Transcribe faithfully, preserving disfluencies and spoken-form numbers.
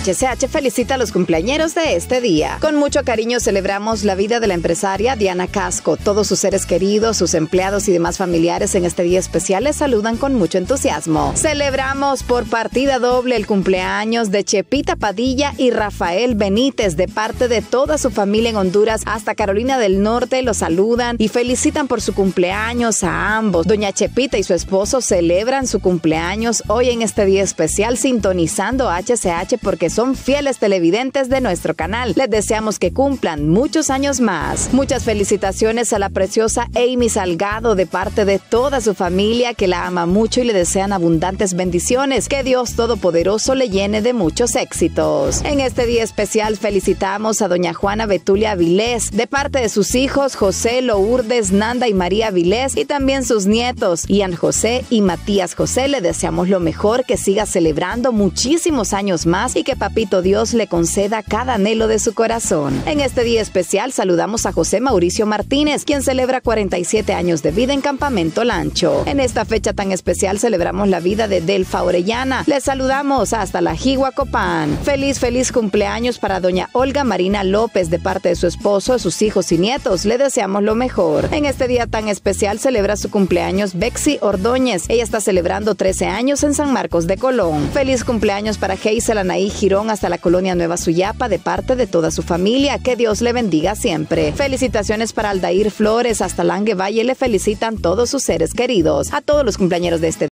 H C H felicita a los cumpleañeros de este día. Con mucho cariño celebramos la vida de la empresaria Diana Casco. Todos sus seres queridos, sus empleados y demás familiares en este día especial les saludan con mucho entusiasmo. Celebramos por partida doble el cumpleaños de Chepita Padilla y Rafael Benítez de parte de toda su familia en Honduras hasta Carolina del Norte. Los saludan y felicitan por su cumpleaños a ambos. Doña Chepita y su esposo celebran su cumpleaños hoy en este día especial sintonizando H C H porque son fieles televidentes de nuestro canal. Les deseamos que cumplan muchos años más. Muchas felicitaciones a la preciosa Amy Salgado de parte de toda su familia que la ama mucho y le desean abundantes bendiciones. Que Dios Todopoderoso le llene de muchos éxitos. En este día especial felicitamos a doña Juana Betulia Avilés de parte de sus hijos José, Lourdes, Nanda y María Avilés y también sus nietos Ian José y Matías José. Le deseamos lo mejor, que siga celebrando muchísimos años más y que Papito Dios le conceda cada anhelo de su corazón. En este día especial saludamos a José Mauricio Martínez, quien celebra cuarenta y siete años de vida en Campamento Lancho. En esta fecha tan especial celebramos la vida de Delfa Orellana. Les saludamos hasta la Jihuacopán. Feliz, feliz cumpleaños para doña Olga Marina López de parte de su esposo, de sus hijos y nietos. Le deseamos lo mejor. En este día tan especial celebra su cumpleaños Bexy Ordóñez. Ella está celebrando trece años en San Marcos de Colón. Feliz cumpleaños para Geisel Anaí Girón hasta la colonia Nueva Suyapa de parte de toda su familia. Que Dios le bendiga siempre. Felicitaciones para Aldair Flores hasta Langue Valle. Le felicitan todos sus seres queridos. A todos los cumpleañeros de este